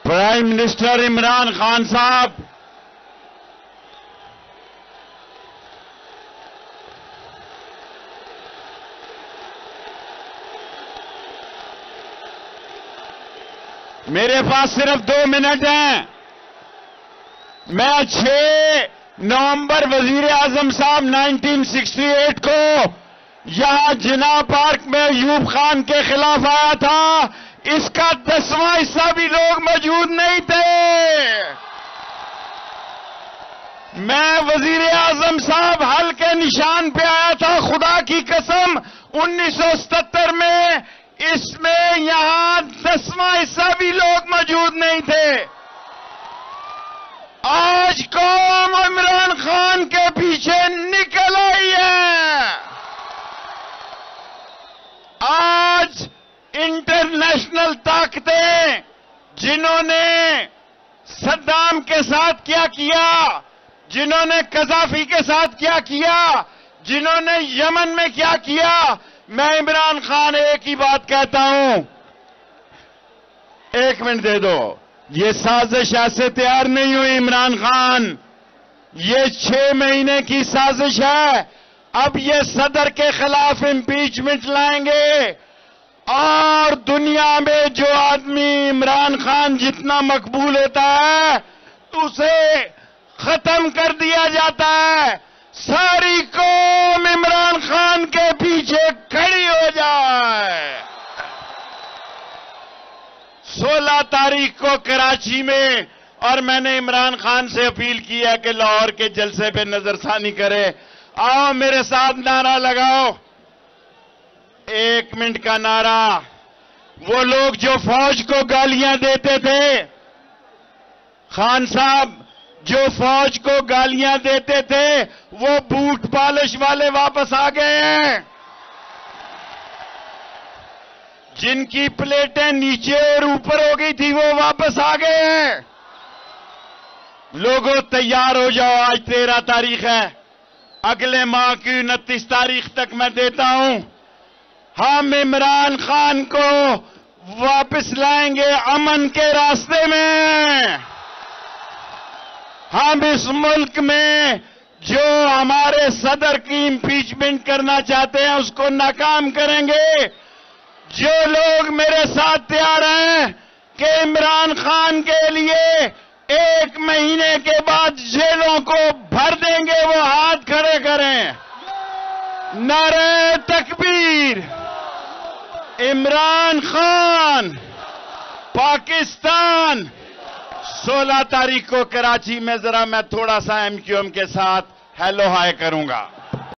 Prime minister Imran Khan साहब, मेरे पास सिर्फ 2 मिनट हैं। मैं 6 नवंबर वजीर आजम साहब 1968 को यहां जिना पार्क में अयूब खान के खिलाफ आया था। इसका 10वां हिस्सा भी लोग मौजूद नहीं थे। मैं वजीर आजम साहब हल के निशान पे आया था। खुदा की कसम 1977 में इसमें यहां 10वां हिस्सा भी लोग मौजूद नहीं थे। आज कौम इमरान खान के पीछे निकल आई है। आज इंटरनेशनल ताकतें, जिन्होंने सद्दाम के साथ क्या किया, जिन्होंने कजाफी के साथ क्या किया, जिन्होंने यमन में क्या किया, मैं इमरान खान एक ही बात कहता हूं। 1 मिनट दे दो। ये साजिश ऐसे तैयार नहीं हुई इमरान खान, ये 6 महीने की साजिश है। अब ये सदर के खिलाफ इंपीचमेंट लाएंगे और दुनिया में जो आदमी इमरान खान जितना मकबूल होता है उसे खत्म कर दिया जाता है। सारी कौम इमरान खान के पीछे खड़ी हो जाए। 16 तारीख को कराची में, और मैंने इमरान खान से अपील की है कि लाहौर के जलसे पे नजरसानी करे। आओ मेरे साथ नारा लगाओ, 1 मिनट का नारा। वो लोग जो फौज को गालियां देते थे, खान साहब जो फौज को गालियां देते थे, वो बूट पॉलिश वाले वापस आ गए हैं। जिनकी प्लेटें नीचे और ऊपर हो गई थी वो वापस आ गए हैं। लोगों तैयार हो जाओ, आज 13 तारीख है। अगले माह की 29 तारीख तक मैं देता हूं। हम इमरान खान को वापस लाएंगे अमन के रास्ते में। हम इस मुल्क में जो हमारे सदर की इंपीचमेंट करना चाहते हैं उसको नाकाम करेंगे। जो लोग मेरे साथ तैयार हैं कि इमरान खान के लिए 1 महीने के बाद जेलों को भर देंगे, वो हाथ खड़े करें। नारे तकबीर। इमरान खान पाकिस्तान। 16 तारीख को कराची में जरा मैं थोड़ा सा एमक्यूएम के साथ हेलो हाय करूंगा।